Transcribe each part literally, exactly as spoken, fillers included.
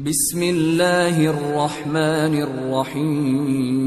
بسم اللہ الرحمن الرحیم۔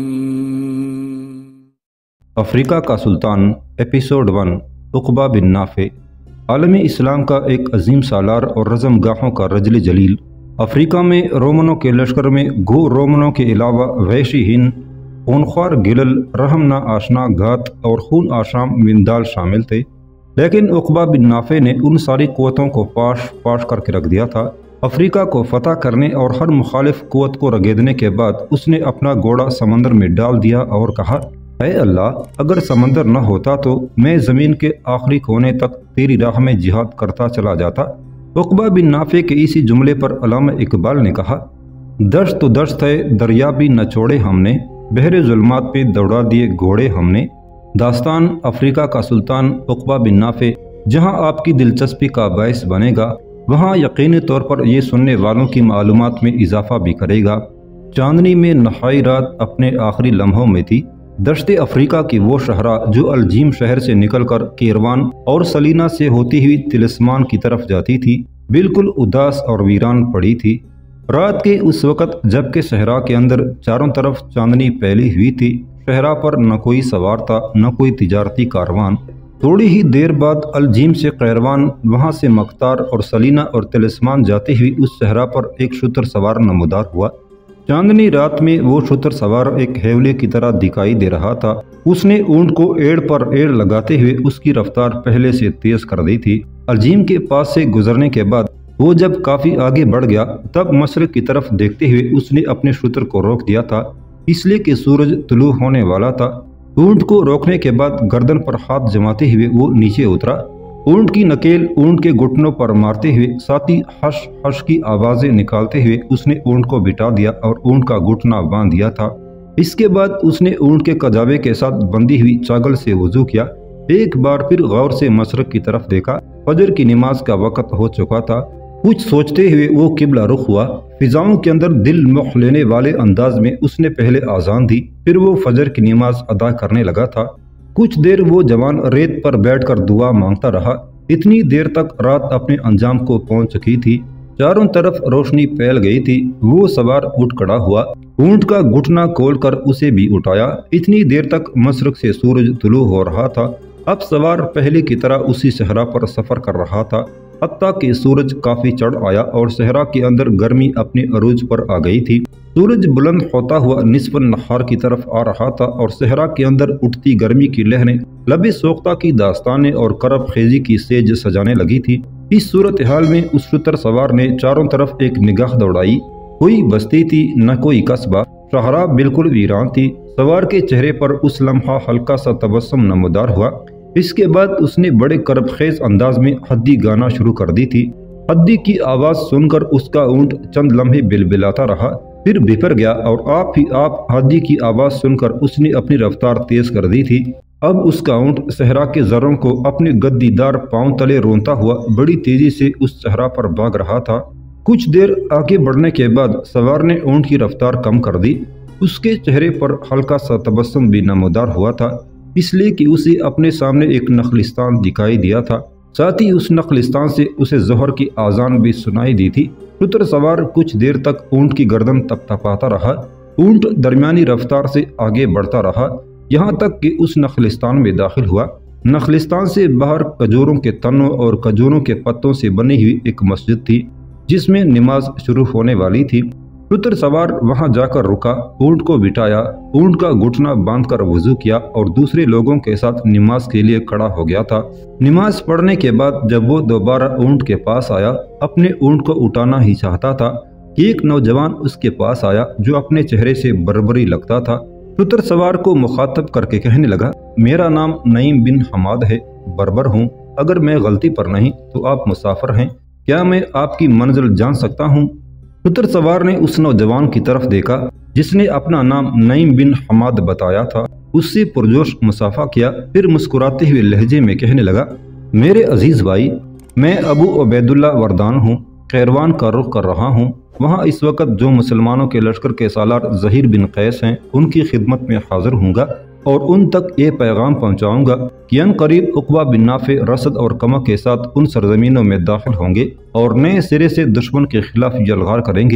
افریقہ کا سلطان ایپیسوڈ ون عقبہ بن نافع۔ عالم اسلام کا ایک عظیم سالار اور رزم گاہوں کا رجل جلیل، افریقہ میں رومنوں کے لشکر میں گو رومنوں کے علاوہ وحشی ہند، خونخوار گلل، رحم نہ آشنا گھات اور خون آشام وندال شامل تھے، لیکن عقبہ بن نافع نے ان ساری قوتوں کو پاش پاش کر کے رکھ دیا تھا۔ افریقہ کو فتح کرنے اور ہر مخالف قوت کو رگیدنے کے بعد اس نے اپنا گھوڑا سمندر میں ڈال دیا اور کہا، اے اللہ، اگر سمندر نہ ہوتا تو میں زمین کے آخری کونے تک تیری راہ میں جہاد کرتا چلا جاتا۔ عقبہ بن نافع کے اسی جملے پر علامہ اقبال نے کہا، دشت تو دشت ہے دریا بھی نہ چھوڑے ہم نے، بحر ظلمات پہ دوڑا دیے گھوڑے ہم نے۔ داستان افریقہ کا سلطان عقبہ بن نافع جہاں آپ کی دلچسپی کا باعث بنے گا، وہاں یقینی طور پر یہ سننے والوں کی معلومات میں اضافہ بھی کرے گا۔ چاندنی میں نہائی رات اپنے آخری لمحوں میں تھی۔ دشت افریقہ کی وہ شہرہ جو الجیم شہر سے نکل کر کیروان اور سلینا سے ہوتی ہوئی تلسمان کی طرف جاتی تھی، بالکل اداس اور ویران پڑی تھی۔ رات کے اس وقت جب کہ صحرا کے اندر چاروں طرف چاندنی پھیلی ہوئی تھی، صحرا پر نہ کوئی سوار تھا نہ کوئی تجارتی کاروان۔ تھوڑی ہی دیر بعد الجیم سے قیروان، وہاں سے مختار اور سلینا اور تلسمان جاتی ہوئی اس صحرا پر ایک شتر سوار نمودار ہوا۔ چاندنی رات میں وہ شتر سوار ایک ہیولے کی طرح دکھائی دے رہا تھا۔ اس نے اونٹ کو ایڑ پر ایڑ لگاتے ہوئے اس کی رفتار پہلے سے تیز کر دی تھی۔ الجیم کے پاس سے گزرنے کے بعد وہ جب کافی آگے بڑھ گیا، تب مشرق کی طرف دیکھتے ہوئے اس نے اپنے شتر کو روک دیا تھا، اس لیے کہ سورج طلوع ہونے والا تھا۔ اونٹ کو روکنے کے بعد گردن پر ہاتھ جماتے ہوئے وہ نیچے اترا۔ اونٹ کی نکیل اونٹ کے گھٹنوں پر مارتے ہوئے ساتھ ہی ہش ہش کی آوازیں نکالتے ہوئے اس نے اونٹ کو بٹھا دیا اور اونٹ کا گھٹنا باندھ دیا تھا۔ اس کے بعد اس نے اونٹ کے کجاوے کے ساتھ بندھی ہوئی چاگل سے وضو کیا۔ ایک بار پھر غور سے مشرق کی طرف دیکھا۔ فجر کی نماز کا وقت ہو چکا تھا۔ کچھ سوچتے ہوئے وہ قبلہ رخ ہوا۔ فضاؤں کے اندر دل موہ لینے والے انداز میں اس نے پہلے آذان دی، پھر وہ فجر کی نماز ادا کرنے لگا تھا۔ کچھ دیر وہ جوان ریت پر بیٹھ کر دعا مانگتا رہا۔ اتنی دیر تک رات اپنے انجام کو پہنچ چکی تھی۔ چاروں طرف روشنی پھیل گئی تھی۔ وہ سوار اٹھ کھڑا ہوا، اونٹ کا گھٹنا کھول کر اسے بھی اٹھایا۔ اتنی دیر تک مشرق سے سورج طلوع ہو رہا تھا۔ اب سوار پہلے کی طرح اسی صحرا پر سفر کر رہا تھا، حتیٰ کہ سورج کافی چڑھ آیا اور صحرا کے اندر گرمی اپنے عروج پر آ گئی تھی۔ سورج بلند ہوتا ہوا نصف النہار کی طرف آ رہا تھا اور صحرا کے اندر اٹھتی گرمی کی لہریں لب سوختہ کی داستانیں اور کرب خیزی کی سیج سجانے لگی تھی۔ اس صورتحال میں اس شتر سوار نے چاروں طرف ایک نگاہ دوڑائی۔ کوئی بستی تھی نہ کوئی قصبہ، صحرا بالکل ویران تھی۔ سوار کے چہرے پر اس لمحہ ہلکا سا تبسم نمودار ہوا۔ اس کے بعد اس نے بڑے کرب خیز انداز میں حدی گانا شروع کر دی تھی۔ حدی کی آواز سن کر اس کا اونٹ چند لمحے بلبلاتا رہا، پھر بھپر گیا اور آپ ہی آپ حدی کی آواز سن کر اس نے اپنی رفتار تیز کر دی تھی۔ اب اس کا اونٹ صحرا کے ذروں کو اپنے گدی دار پاؤں تلے رونتا ہوا بڑی تیزی سے اس صحرا پر بھاگ رہا تھا۔ کچھ دیر آگے بڑھنے کے بعد سوار نے اونٹ کی رفتار کم کر دی۔ اس کے چہرے پر ہلکا سا تبسم بھی نمودار ہوا تھا، اس لیے کہ اسے اپنے سامنے ایک نخلستان دکھائی دیا تھا، ساتھ ہی اس نخلستان سے اسے ظہر کی آذان بھی سنائی دی تھی۔ شتر سوار کچھ دیر تک اونٹ کی گردن تپ تپاتا رہا۔ اونٹ درمیانی رفتار سے آگے بڑھتا رہا، یہاں تک کہ اس نخلستان میں داخل ہوا۔ نخلستان سے باہر کھجوروں کے تنوں اور کھجوروں کے پتوں سے بنی ہوئی ایک مسجد تھی، جس میں نماز شروع ہونے والی تھی۔ شتر سوار وہاں جا کر رکا، اونٹ کو بٹھایا، اونٹ کا گھٹنا باندھ کر وضو کیا اور دوسرے لوگوں کے ساتھ نماز کے لیے کھڑا ہو گیا تھا۔ نماز پڑھنے کے بعد جب وہ دوبارہ اونٹ کے پاس آیا، اپنے اونٹ کو اٹھانا ہی چاہتا تھا کہ ایک نوجوان اس کے پاس آیا جو اپنے چہرے سے بربری لگتا تھا۔ شتر سوار کو مخاطب کر کے کہنے لگا، میرا نام نعیم بن حماد ہے، بربر ہوں، اگر میں غلطی پر نہیں تو آپ مسافر ہیں، کیا میں آپ کی منزل جان سکتا ہوں؟ شتر سوار نے اس نوجوان کی طرف دیکھا جس نے اپنا نام نعیم بن حماد بتایا تھا، اس سے پرجوش مصافحہ کیا، پھر مسکراتے ہوئے لہجے میں کہنے لگا، میرے عزیز بھائی، میں ابو عبید اللہ وردان ہوں، قیروان کا رخ کر رہا ہوں۔ وہاں اس وقت جو مسلمانوں کے لشکر کے سالار ظہیر بن قیس ہیں، ان کی خدمت میں حاضر ہوں گا اور ان تک یہ پیغام پہنچاؤں گا کہ ان قریب عقبہ بن نافع رسد اور کمک کے ساتھ ان سرزمینوں میں داخل ہوں گے اور نئے سرے سے دشمن کے خلاف یلغار کریں گے۔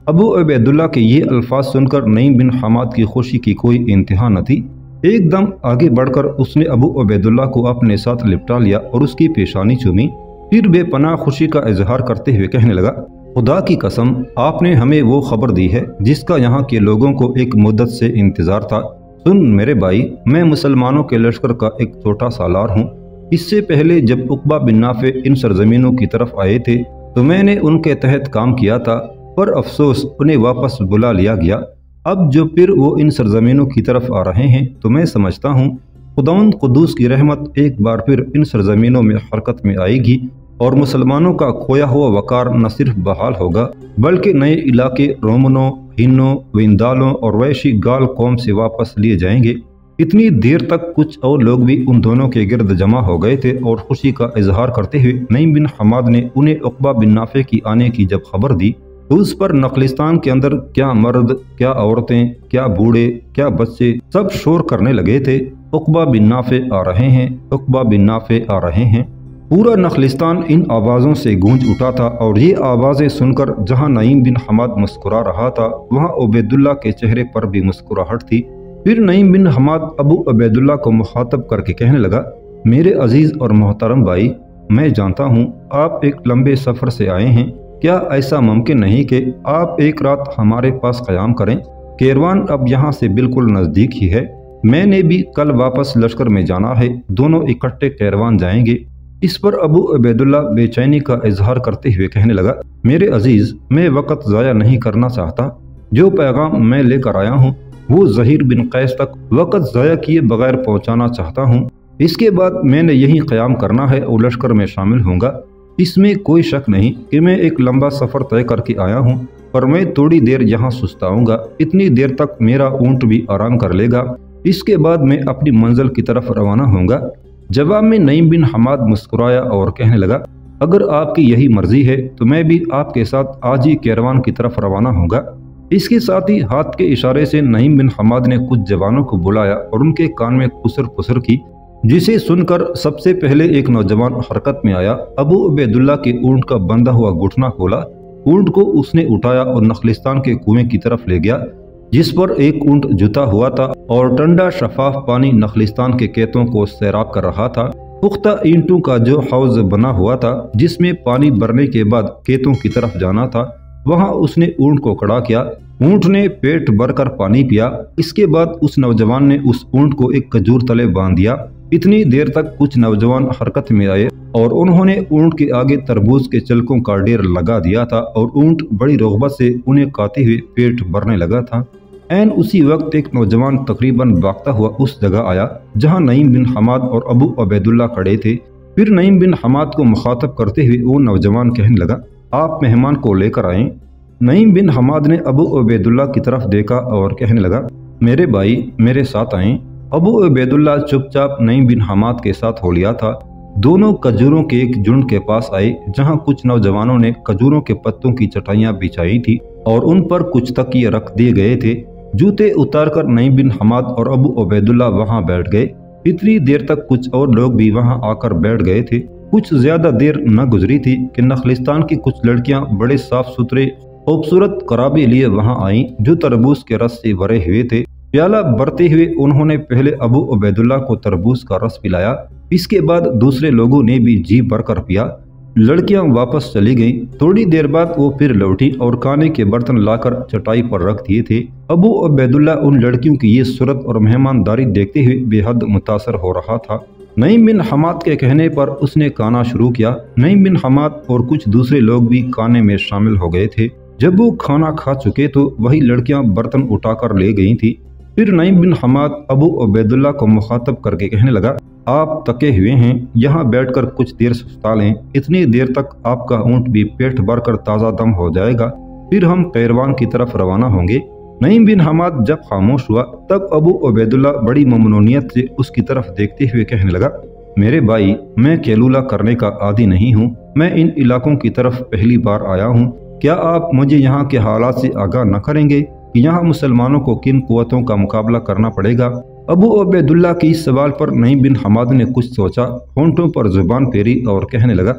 ابو عبیداللہ کے یہ الفاظ سن کر نعیم بن حماد کی خوشی کی کوئی انتہا نہ تھی۔ ایک دم آگے بڑھ کر اس نے ابو عبیداللہ کو اپنے ساتھ لپٹا لیا اور اس کی پیشانی چومی، پھر بے پناہ خوشی کا اظہار کرتے ہوئے کہنے لگا، خدا کی قسم آپ نے ہمیں وہ خبر دی ہے جس کا یہاں کے لوگوں کو ایک مدت سے انتظار تھا۔ سن میرے بھائی، میں مسلمانوں کے لشکر کا ایک چھوٹا سالار ہوں۔ اس سے پہلے جب عقبہ بن نافع ان سرزمینوں کی طرف آئے تھے تو میں نے ان کے تحت کام کیا تھا، پر افسوس انہیں واپس بلا لیا گیا۔ اب جو پھر وہ ان سرزمینوں کی طرف آ رہے ہیں تو میں سمجھتا ہوں خداوند قدوس کی رحمت ایک بار پھر ان سرزمینوں میں حرکت میں آئے گی اور مسلمانوں کا کھویا ہوا وقار نہ صرف بحال ہوگا بلکہ نئے علاقے رومنوں، ہنوں، ویندالوں اور ویشی گال قوم سے واپس لیے جائیں گے۔ اتنی دیر تک کچھ اور لوگ بھی ان دونوں کے گرد جمع ہو گئے تھے اور خوشی کا اظہار کرتے ہوئے نعیم بن حماد نے انہیں عقبہ بن نافع کی آنے کی جب خبر دی تو اس پر نخلستان کے اندر کیا مرد، کیا عورتیں، کیا بوڑھے، کیا بچے سب شور کرنے لگے تھے، عقبہ بن نافع آ رہے ہیں، عقبہ بن نافع آ رہے ہیں۔ پورا نخلستان ان آوازوں سے گونج اٹھا تھا اور یہ آوازیں سن کر جہاں نعیم بن حماد مسکرا رہا تھا وہاں عبیداللہ کے چہرے پر بھی مسکراہٹ تھی۔ پھر نعیم بن حماد ابو عبیداللہ کو مخاطب کر کے کہنے لگا، میرے عزیز اور محترم بھائی، میں جانتا ہوں آپ ایک لمبے سفر سے آئے ہیں، کیا ایسا ممکن نہیں کہ آپ ایک رات ہمارے پاس قیام کریں؟ کیروان اب یہاں سے بالکل نزدیک ہی ہے، میں نے بھی کل واپس لشکر میں جانا ہے، دونوں اکٹھے کیروان جائیں گے۔ اس پر ابو عبیداللہ بے چینی کا اظہار کرتے ہوئے کہنے لگا، میرے عزیز، میں وقت ضائع نہیں کرنا چاہتا، جو پیغام میں لے کر آیا ہوں وہ زہیر بن قیس تک وقت ضائع کیے بغیر پہنچانا چاہتا ہوں۔ اس کے بعد میں نے یہی قیام کرنا ہے اور لشکر میں شامل ہوں گا۔ اس میں کوئی شک نہیں کہ میں ایک لمبا سفر طے کر کے آیا ہوں، پر میں تھوڑی دیر یہاں سستاؤں گا، اتنی دیر تک میرا اونٹ بھی آرام کر لے گا، اس کے بعد میں اپنی منزل کی طرف روانہ ہوں گا۔ جواب میں نعیم بن حماد مسکرایا اور کہنے لگا، اگر آپ کی یہی مرضی ہے تو میں بھی آپ کے ساتھ آج ہی کیروان کی طرف روانہ ہوں گا۔ اس کے ساتھ ہی ہاتھ کے اشارے سے نعیم بن حماد نے کچھ جوانوں کو بلایا اور ان کے کان میں پسر پسر کی، جسے سن کر سب سے پہلے ایک نوجوان حرکت میں آیا۔ ابو عبیداللہ کے اونٹ کا بندھا ہوا گھٹنا کھولا، اونٹ کو اس نے اٹھایا اور نخلستان کے کنویں کی طرف لے گیا جس پر ایک اونٹ جتا ہوا تھا اور ٹھنڈا شفاف پانی نخلستان کے کھیتوں کو سیراب کر رہا تھا۔ پختہ اینٹوں کا جو حوض بنا ہوا تھا جس میں پانی بھرنے کے بعد کھیتوں کی طرف جانا تھا، وہاں اس نے اونٹ کو کھڑا کیا۔ اونٹ نے پیٹ بھر کر پانی پیا۔ اس کے بعد اس نوجوان نے اس اونٹ کو ایک کھجور تلے باندھ دیا۔ اتنی دیر تک کچھ نوجوان حرکت میں آئے اور انہوں نے اونٹ کے آگے تربوز کے چھلکوں کا ڈھیر لگا دیا تھا اور اونٹ بڑی رغبت سے انہیں کھاتے ہوئے پیٹ بھرنے لگا تھا۔ عین اسی وقت ایک نوجوان تقریباً بھاگتا ہوا اس جگہ آیا جہاں نعیم بن حماد اور ابو عبیداللہ کھڑے تھے۔ پھر نعیم بن حماد کو مخاطب کرتے ہوئے وہ نوجوان کہنے لگا، آپ مہمان کو لے کر آئیں۔ نعیم بن حماد نے ابو عبیداللہ کی طرف دیکھا اور کہنے لگا، میرے بھائی میرے ساتھ آئیں۔ ابو عبیداللہ چپ چاپ نعیم بن حماد کے ساتھ ہو لیا تھا۔ دونوں کھجوروں کے ایک جھنڈ کے پاس آئے جہاں کچھ نوجوانوں نے کھجوروں کے پتوں کی چٹائیاں بچھائی تھی اور ان پر کچھ تکیے رکھ دیے گئے تھے۔ جوتے اتار کر نعیم بن حماد اور ابو عبیداللہ وہاں بیٹھ گئے۔ اتنی دیر تک کچھ اور لوگ بھی وہاں آ کر بیٹھ گئے تھے۔ کچھ زیادہ دیر نہ گزری تھی کہ نخلستان کی کچھ لڑکیاں بڑے صاف ستھرے خوبصورت قرابے لیے وہاں آئیں جو تربوز کے رس سے بھرے ہوئے تھے۔ پیالہ بھرتے ہوئے انہوں نے پہلے ابو عبیداللہ کو تربوز کا رس پلایا، اس کے بعد دوسرے لوگوں نے بھی جی بھر کر پیا۔ لڑکیاں واپس چلی گئیں۔ تھوڑی دیر بعد وہ پھر لوٹی اور کھانے کے برتن لا کر چٹائی پر رکھ دیے تھے۔ ابو عبیداللہ ان لڑکیوں کی یہ صورت اور مہمانداری دیکھتے ہوئے بے حد متاثر ہو رہا تھا۔ نعیم بن حماد کے کہنے پر اس نے کھانا شروع کیا۔ نعیم بن حماد اور کچھ دوسرے لوگ بھی کھانے میں شامل ہو گئے تھے۔ جب وہ کھانا کھا چکے تو وہی لڑکیاں برتن اٹھا کر لے گئی تھی۔ پھر نعیم بن حماد ابو عبیداللہ کو مخاطب کر کے کہنے لگا، آپ تکے ہوئے ہیں، یہاں بیٹھ کر کچھ دیر سستا لیں، اتنی دیر تک آپ کا اونٹ بھی پیٹ بھر کر تازہ دم ہو جائے گا، پھر ہم کیروان کی طرف روانہ ہوں گے۔ نعیم بن حماد جب خاموش ہوا تب ابو عبیداللہ بڑی ممنونیت سے اس کی طرف دیکھتے ہوئے کہنے لگا، میرے بھائی میں کیلولہ کرنے کا عادی نہیں ہوں، میں ان علاقوں کی طرف پہلی بار آیا ہوں، کیا آپ مجھے یہاں کے حالات سے آگاہ نہ کریں گے کہ یہاں مسلمانوں کو کن قوتوں کا مقابلہ کرنا پڑے گا؟ ابو عبیداللہ کے اس سوال پر نعیم بن حماد نے کچھ سوچا، ہونٹوں پر زبان پھیری اور کہنے لگا،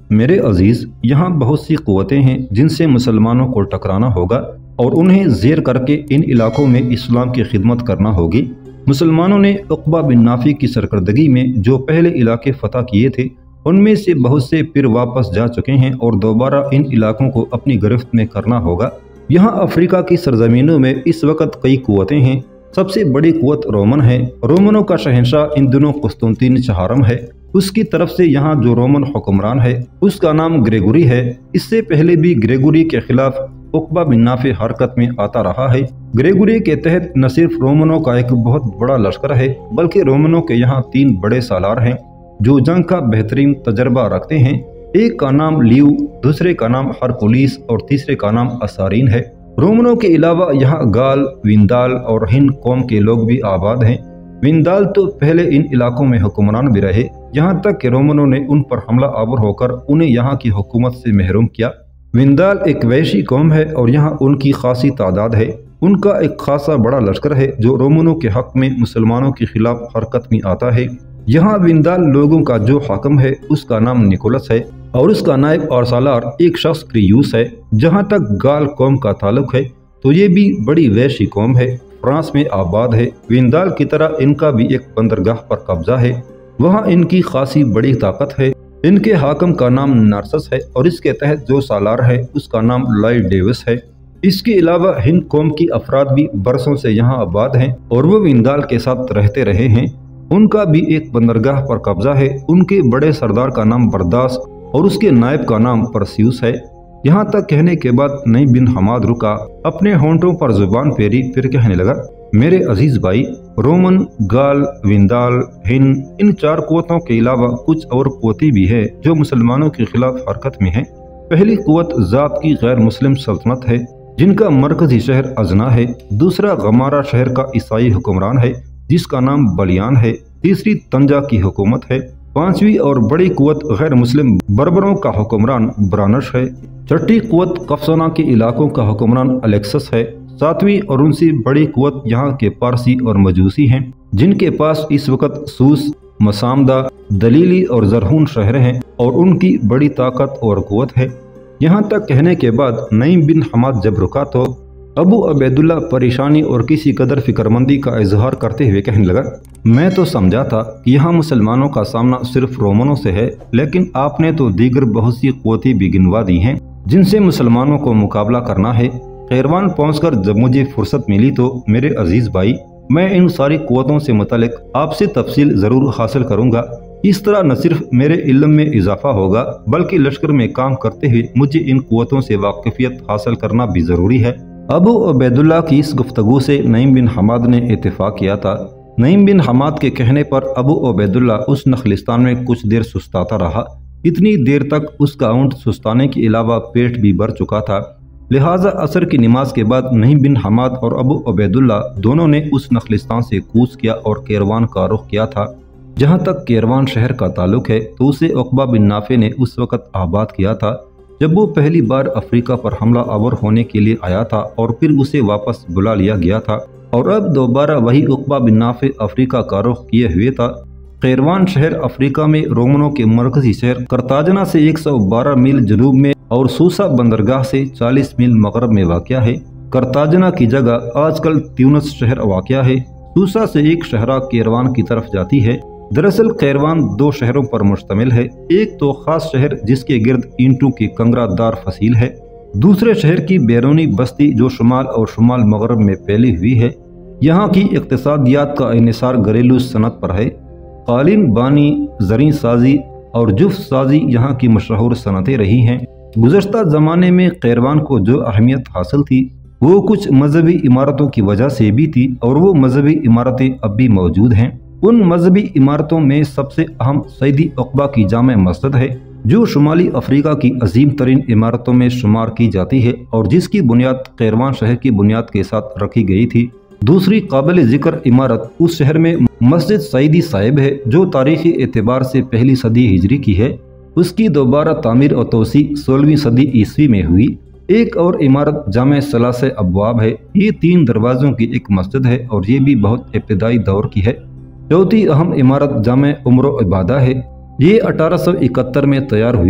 میرے عزیز، یہاں بہت سی قوتیں ہیں جن سے مسلمانوں کو ٹکرانا ہوگا اور انہیں زیر کر کے ان علاقوں میں اسلام کی خدمت کرنا ہوگی۔ مسلمانوں نے عقبہ بن نافع کی سرکردگی میں جو پہلے علاقے فتح کیے تھے ان میں سے بہت سے پھر واپس جا چکے ہیں اور دوبارہ ان علاقوں کو اپنی گرفت میں کرنا ہوگا۔ یہاں افریقہ کی سرزمینوں میں اس وقت کئی قوتیں ہیں۔ سب سے بڑی قوت رومن ہے۔ رومنوں کا شہنشاہ ان دنوں قسطنطین چہارم ہے۔ اس کی طرف سے یہاں جو رومن حکمران ہے اس کا نام گریگوری ہے۔ اس سے پہلے بھی گریگوری کے خلاف عقبہ بن نافع حرکت میں آتا رہا ہے۔ گریگوری کے تحت نہ صرف رومنوں کا ایک بہت بڑا لشکر ہے بلکہ رومنوں کے یہاں تین بڑے سالار ہیں جو جنگ کا بہترین تجربہ رکھتے ہیں۔ ایک کا نام لیو، دوسرے کا نام ہرکولیس اور تیسرے کا نام اسارین ہے۔ رومنوں کے علاوہ یہاں گال، ویندال اور ہن قوم کے لوگ بھی آباد ہیں۔ ویندال تو پہلے ان علاقوں میں حکمران بھی رہے، یہاں تک کہ رومنوں نے ان پر حملہ آور ہو کر انہیں یہاں کی حکومت سے محروم کیا۔ ویندال ایک وحشی قوم ہے اور یہاں ان کی خاصی تعداد ہے۔ ان کا ایک خاصا بڑا لشکر ہے جو رومنوں کے حق میں مسلمانوں کے خلاف حرکت میں آتا ہے۔ یہاں ویندال لوگوں کا جو حاکم ہے اس کا نام نکولس ہے اور اس کا نائب اور سالار ایک شخص کریوس ہے۔ جہاں تک گال قوم کا تعلق ہے تو یہ بھی بڑی وحشی قوم ہے، فرانس میں آباد ہے۔ ویندال کی طرح ان کا بھی ایک بندرگاہ پر قبضہ ہے، وہاں ان کی خاصی بڑی طاقت ہے۔ ان کے حاکم کا نام نارسس ہے اور اس کے تحت جو سالار ہے اس کا نام لائی ڈیوس ہے۔ اس کے علاوہ ہند قوم کی افراد بھی برسوں سے یہاں آباد ہیں اور وہ ویندال کے ساتھ رہتے رہے ہیں۔ ان کا بھی ایک بندرگاہ پر قبضہ ہے۔ ان کے بڑے سردار کا نام برداس اور اس کے نائب کا نام پرسیوس ہے۔ یہاں تک کہنے کے بعد نعیم بن حماد رکا، اپنے ہونٹوں پر زبان پھیری، پھر کہنے لگا، میرے عزیز بھائی، رومن، گال، ویندال، ہند، ان چار قوتوں کے علاوہ کچھ اور قوتیں بھی ہیں جو مسلمانوں کے خلاف حرکت میں ہیں۔ پہلی قوت ذات کی غیر مسلم سلطنت ہے جن کا مرکزی شہر ازنا ہے۔ دوسرا غمارہ شہر کا عیسائی حکمران ہے جس کا نام بلیان ہے۔ تیسری تنجا کی حکومت ہے۔ پانچویں اور بڑی قوت غیر مسلم بربروں کا حکمران برانش ہے۔ چھٹی قوت قفصانہ کے علاقوں کا حکمران الیکسس ہے۔ ساتویں اور ان سے بڑی قوت یہاں کے پارسی اور مجوسی ہیں جن کے پاس اس وقت سوس، مسامدہ، دلیلی اور زرہون شہر ہیں اور ان کی بڑی طاقت اور قوت ہے۔ یہاں تک کہنے کے بعد نعیم بن حماد جب رکا تو ابو عبیداللہ پریشانی اور کسی قدر فکر مندی کا اظہار کرتے ہوئے کہنے لگا، میں تو سمجھا تھا کہ یہاں مسلمانوں کا سامنا صرف رومنوں سے ہے، لیکن آپ نے تو دیگر بہت سی قوتیں بھی گنوا دی ہیں جن سے مسلمانوں کو مقابلہ کرنا ہے۔ قیروان پہنچ کر جب مجھے فرصت ملی تو میرے عزیز بھائی، میں ان ساری قوتوں سے متعلق آپ سے تفصیل ضرور حاصل کروں گا۔ اس طرح نہ صرف میرے علم میں اضافہ ہوگا بلکہ لشکر میں کام کرتے ہوئے مجھے ان قوتوں سے واقفیت حاصل کرنا بھی ضروری ہے۔ ابو عبیداللہ کی اس گفتگو سے نعیم بن حماد نے اتفاق کیا تھا۔ نعیم بن حماد کے کہنے پر ابو عبیداللہ اس نخلستان میں کچھ دیر سستاتا رہا۔ اتنی دیر تک اس کا اونٹ سستانے کے علاوہ پیٹ بھی بھر چکا تھا، لہٰذا عصر کی نماز کے بعد نعیم بن حماد اور ابو عبیداللہ دونوں نے اس نخلستان سے کوچ کیا اور کیروان کا رخ کیا تھا۔ جہاں تک کیروان شہر کا تعلق ہے تو اسے عقبہ بن نافع نے اس وقت آباد کیا تھا جب وہ پہلی بار افریقہ پر حملہ آور ہونے کے لیے آیا تھا اور پھر اسے واپس بلا لیا گیا تھا، اور اب دوبارہ وہی عقبہ بن نافع افریقہ کا رخ کیے ہوئے تھا۔ قیروان شہر افریقہ میں رومنوں کے مرکزی شہر کرتاجنا سے ایک سو بارہ میل جنوب میں اور سوسا بندرگاہ سے چالیس میل مغرب میں واقع ہے۔ کرتاجنا کی جگہ آج کل تیونس شہر واقع ہے۔ سوسا سے ایک شہرہ کیروان کی طرف جاتی ہے۔ دراصل قیروان دو شہروں پر مشتمل ہے، ایک تو خاص شہر جس کے گرد اینٹوں کی کنگرہ دار فصیل ہے، دوسرے شہر کی بیرونی بستی جو شمال اور شمال مغرب میں پھیلی ہوئی ہے۔ یہاں کی اقتصادیات کا انحصار گھریلو صنعت پر ہے۔ قالین بانی، زرعی سازی اور جفت سازی یہاں کی مشہور صنعتیں رہی ہیں۔ گزشتہ زمانے میں قیروان کو جو اہمیت حاصل تھی وہ کچھ مذہبی عمارتوں کی وجہ سے بھی تھی، اور وہ مذہبی عمارتیں اب بھی موجود ہیں۔ ان مذہبی عمارتوں میں سب سے اہم سیدی عقبہ کی جامع مسجد ہے جو شمالی افریقہ کی عظیم ترین عمارتوں میں شمار کی جاتی ہے اور جس کی بنیاد قیروان شہر کی بنیاد کے ساتھ رکھی گئی تھی۔ دوسری قابل ذکر عمارت اس شہر میں مسجد سیدی صاحب ہے جو تاریخی اعتبار سے پہلی صدی ہجری کی ہے۔ اس کی دوبارہ تعمیر اور توسیع سولہویں صدی عیسوی میں ہوئی۔ ایک اور عمارت جامع ثلاثہ ابواب ہے، یہ تین دروازوں کی ایک مسجد ہے اور یہ بھی بہت ابتدائی دور کی ہے۔ چوتھی اہم عمارت جامع عمر و عبادہ ہے، یہ اٹھارہ سو اکہتر میں تیار ہوئی۔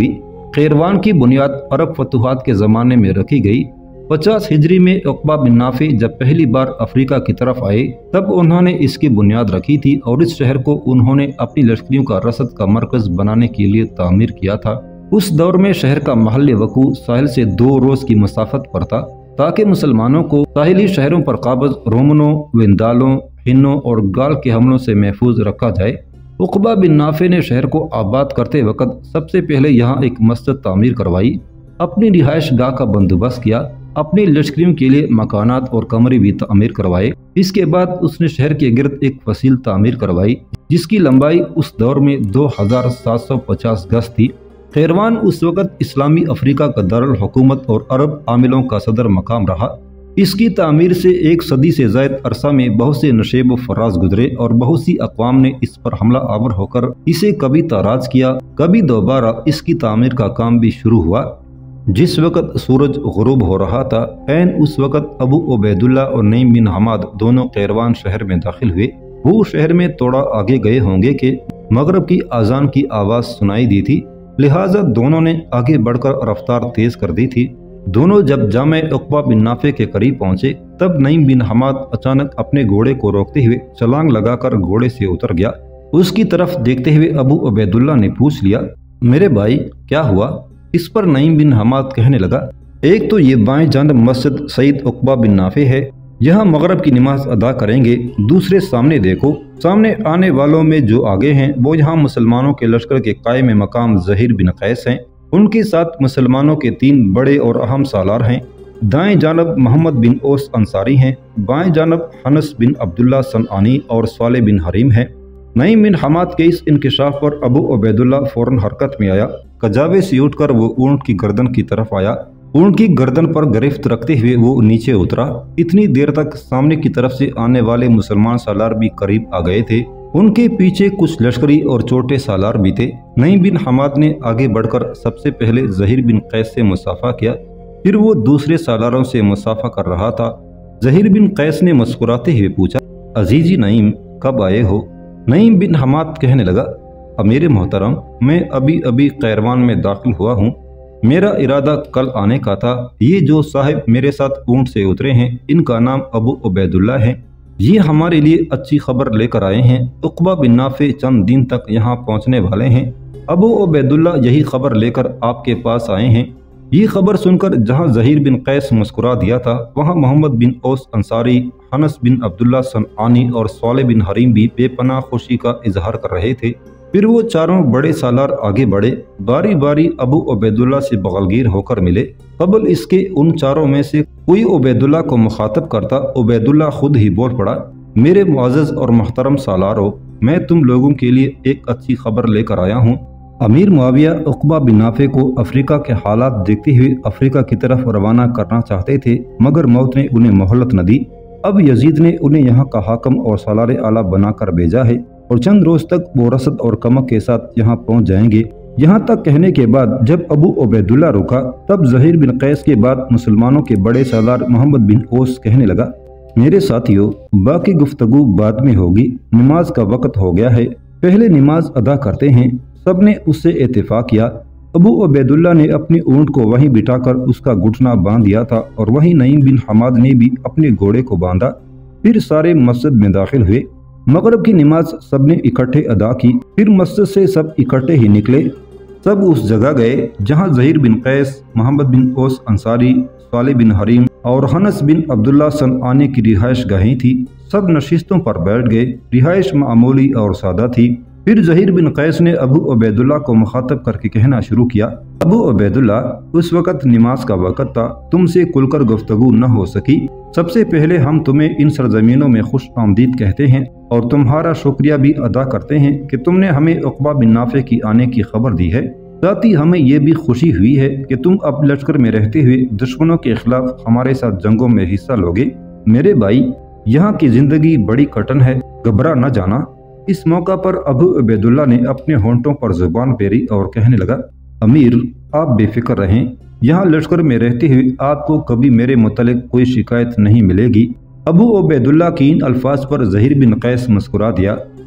खैरवान की बुनियाद अरब फतूहात के ज़माने में रखी गई। पचास हिजरी में उक़बा बिन नाफे जब पहली बार अफ्रीका की तरफ आए तब उन्होंने इसकी बुनियाद रखी थी और इस शहर को उन्होंने अपनी लश्करियों का रसद का मरकज बनाने के लिए तामीर किया था। उस दौर में शहर का महल वकू साहिल से दो रोज की मसाफत पर था, ताकि मुसलमानों को साहिली शहरों पर काबज रोमनों, वेंदालों, हिन्नों और गाल के हमलों से महफूज रखा जाए। उक़बा बिन नाफे ने शहर को आबाद करते वक्त सबसे पहले यहाँ एक मस्जिद तामीर करवाई, अपनी रिहाइश गाह का बंदोबस्त किया, अपनी लश्करियों के लिए मकानात और कमरे भी तामीर करवाए। इसके बाद उसने शहर के गिर्द एक फसील तामीर करवाई जिसकी लंबाई उस दौर में दो हजार सात सौ पचास गज थी। खैरवान उस वक़्त इस्लामी अफ्रीका का दारुल हुकूमत और अरब आमिलों का सदर मकाम रहा। इसकी तामीर से एक सदी से ज़ायद अरसा में बहुत से नशेब व फराज गुजरे और बहुत सी अक़वाम ने इस पर हमला आवर होकर इसे कभी ताराज किया, कभी दोबारा इसकी तामीर का काम भी शुरू हुआ। जिस वक़्त सूरज गुरूब हो रहा था, ऐन उस वक़्त अबू उबैदुल्ला और नईम बिन हमाद दोनों खैरवान शहर में दाखिल हुए। वो शहर में थोड़ा आगे गए होंगे कि मगरब की आज़ान की आवाज़ सुनाई दी थी, लिहाजा दोनों ने आगे बढ़कर रफ्तार तेज कर दी थी। दोनों जब जामे उक़बा बिन नाफे के करीब पहुंचे तब नईम बिन हमाद अचानक अपने घोड़े को रोकते हुए छलांग लगाकर घोड़े से उतर गया। उसकी तरफ देखते हुए अबू उबैदुल्ला ने पूछ लिया, मेरे भाई क्या हुआ? इस पर नईम बिन हमाद कहने लगा, एक तो ये बाएं जानब मस्जिद सईद उक़बा बिन नाफे है, यहाँ मगरब की नमाज अदा करेंगे। दूसरे सामने देखो, सामने आने वालों में जो आगे हैं वो यहाँ मुसलमानों के लश्कर के कायम मकाम ज़हीर बिन कैस हैं। उनके साथ मुसलमानों के तीन बड़े और अहम सालार हैं। दाएं जानब मोहम्मद बिन ओस अंसारी हैं, बाएं जानब हनस बिन अब्दुल्ला सनआनी और स्वाले बिन हरीम हैं। नईम बिन हमाद के इस इंकशाफ पर अबू उबैदुल्ला फौरन हरकत में आया। कजाबे से उठकर वो ऊँट की गर्दन की तरफ आया। ऊँट की गर्दन पर गिरफ्त रखते हुए वो नीचे उतरा। इतनी देर तक सामने की तरफ से आने वाले मुसलमान सालार भी करीब आ गए थे। उनके पीछे कुछ लश्करी और छोटे सालार भी थे। नईम बिन हमाद ने आगे बढ़कर सबसे पहले ज़हीर बिन कैस से मुसाफा किया, फिर वो दूसरे सालारों से मुसाफा कर रहा था। ज़हीर बिन कैस ने मुस्कुराते हुए पूछा, अजीजी नईम, कब आए हो? नईम बिन हमाद कहने लगा, अमीर मोहतरम, मैं अभी अभी खैरवान में दाखिल हुआ हूँ। मेरा इरादा कल आने का था। ये जो साहिब मेरे साथ ऊँट से उतरे हैं, इनका नाम अबू उबैदुल्ला है। ये हमारे लिए अच्छी खबर लेकर आए हैं। उक़बा बिन नाफे चंद दिन तक यहाँ पहुँचने वाले हैं। अबू उबैदुल्ला यही खबर लेकर आपके पास आए हैं। ये खबर सुनकर जहाँ ज़हीर बिन कैस मुस्कुरा दिया था, वहाँ मोहम्मद बिन ओस अंसारी, हनस बिन अब्दुल्ला सनआनी और स्वाले बिन हरीम भी बेपनाह खुशी का इजहार कर रहे थे। फिर वो चारों बड़े सालार आगे बढ़े, बारी बारी अबू उबैदुल्ला से बगलगीर होकर मिले। कबल इसके उन चारों में से कोई उबैदुल्ला को मुखातब करता, उबैदुल्ला खुद ही बोल पड़ा, मेरे मुअज़्ज़ज़ और मोहतरम सालारो, मैं तुम लोगों के लिए एक अच्छी खबर लेकर आया हूँ। अमीर मुआविया उक़बा बिन नाफे को अफ्रीका के हालात देखते हुए अफ्रीका की तरफ रवाना करना चाहते थे, मगर मौत ने उन्हें मोहलत न दी। अब यजीद ने उन्हें यहाँ का हाकम और सालार आला बनाकर भेजा है और चंद रोज तक वो रसद और कमक के साथ यहाँ पहुँच जाएंगे। यहाँ तक कहने के बाद जब अबू उबैदुल्ला रुका, तब ज़हीर बिन कैस के बाद मुसलमानों के बड़े सालार मोहम्मद बिन ओस कहने लगा, मेरे साथियों, बाकी गुफ्तगू बाद में होगी, नमाज का वक्त हो गया है, पहले नमाज अदा करते हैं। सबने उससे इत्तेफाक किया। अबू उबैदुल्ला ने अपने ऊँट को वहीं बिठाकर उसका घुटना बांध दिया था और वहीं नईम बिन हमाद ने भी अपने घोड़े को बांधा। फिर सारे मस्जिद में दाखिल हुए। मगरब की नमाज सबने इकट्ठे अदा की। फिर मस्जिद से सब इकट्ठे ही निकले। सब उस जगह गए जहाँ ज़हीर बिन कैस, मोहम्मद बिन ओस अंसारी, स्वाले बिन हरीम और हनस बिन अब्दुल्ला सनआनी की रिहाइश गाहें थी। सब नशिस्तों पर बैठ गए। रिहाइश मामूली और सादा थी। फिर ज़हीर बिन कैस ने अबू उबैदुल्ला को मुखातब करके कहना शुरू किया, अबू उबैदुल्ला, उस वक़्त नमाज का वक़्त था, तुमसे खुलकर गुफ्तगू न हो सकी। सबसे पहले हम तुम्हें इन सरजमीनों में खुश आमदीद कहते हैं और तुम्हारा शुक्रिया भी अदा करते हैं कि तुमने हमें उक़बा बिन नाफे की आने की खबर दी है। साथ ही हमें ये भी खुशी हुई है कि तुम अब लश्कर में रहते हुए दुश्मनों के खिलाफ हमारे साथ जंगों में हिस्सा लोगे। मेरे भाई, यहाँ की जिंदगी बड़ी कठिन है, घबरा न जाना। इस मौका पर अबू उबैदुल्ला ने अपने होंठों पर जुबान फेरी और कहने लगा, अमीर, आप बेफिक्र रहें, यहाँ लश्कर में रहते हुए आपको कभी मेरे मुतालिक कोई शिकायत नहीं मिलेगी। अबू उबैदुल्ला की इन अल्फाज पर ज़हीर बिन कैस मुस्कुरा दिया।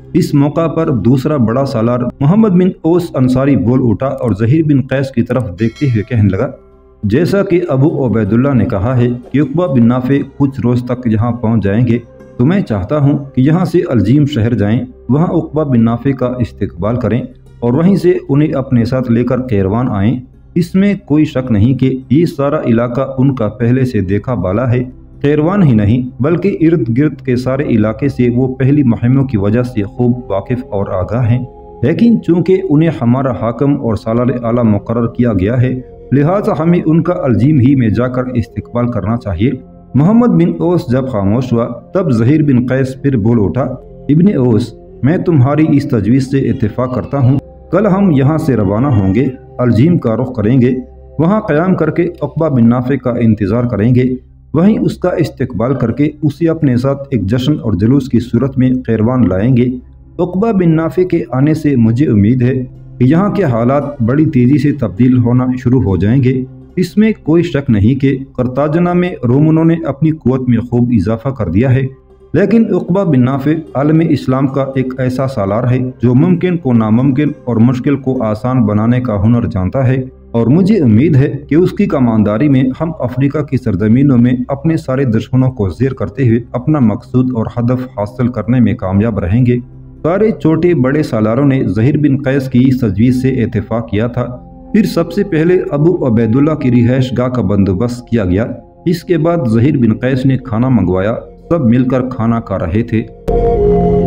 इस मौका पर दूसरा बड़ा सालार मोहम्मद बिन ओस अंसारी बोल उठा और ज़हीर बिन कैस की तरफ देखते हुए कहने लगा, जैसा कि अबू उबैदुल्लाह ने कहा है कि उक़बा बिन नाफे कुछ रोज़ तक यहाँ पहुँच जाएंगे, तो मैं चाहता हूँ कि यहाँ से अलजीम शहर जाएं, वहाँ उक़बा बिन नाफे का इस्तकबाल करें और वहीं से उन्हें अपने साथ लेकर कैरवान आएं। इसमें कोई शक नहीं कि ये सारा इलाका उनका पहले से देखा बाला है। कैरवान ही नहीं बल्कि इर्द गिर्द के सारे इलाके से वो पहली मुहिमों की वजह से खूब वाकिफ और आगाह हैं। लेकिन चूँकि उन्हें हमारा हाकम और सालार आला मुकर्रर किया गया है, लिहाजा हमें उनका अलजीम ही में जाकर इस्तकबाल करना चाहिए। मोहम्मद बिन ओस जब खामोश हुआ तब ज़हीर बिन कैस फिर बोल उठा, इब्ने ओस, मैं तुम्हारी इस तजवीज़ से इत्तेफाक करता हूँ। कल हम यहाँ से रवाना होंगे, अलजीम का रुख करेंगे, वहाँ क़याम करके उक़बा बिन नाफे का इंतज़ार करेंगे, वहीं उसका इस्तकबाल करके उसे अपने साथ एक जश्न और जुलूस की सूरत में कैरवान लाएंगे। उक़बा बिन नाफे के आने से मुझे उम्मीद है कि यहाँ के हालात बड़ी तेज़ी से तब्दील होना शुरू हो जाएंगे। इसमें कोई शक नहीं कि करताजना में रोमनों ने अपनी क़ुव्वत में खूब इजाफा कर दिया है, लेकिन उक़बा बिन नाफे आलम इस्लाम का एक ऐसा सालार है जो मुमकिन को नामुमकिन और मुश्किल को आसान बनाने का हुनर जानता है, और मुझे उम्मीद है कि उसकी कमानदारी में हम अफ्रीका की सरजमीनों में अपने सारे दुश्मनों को ज़ेर करते हुए अपना मकसूद और हदफ हासिल करने में कामयाब रहेंगे। सारे छोटे बड़े सालारों ने ज़हीर बिन कैस की इस तजवीज़ से इत्तेफाक किया था। फिर सबसे पहले अबू उबैदुल्लाह की रिहाइश गाह का बंदोबस्त किया गया। इसके बाद ज़हीर बिन कैस ने खाना मंगवाया। सब मिलकर खाना खा रहे थे।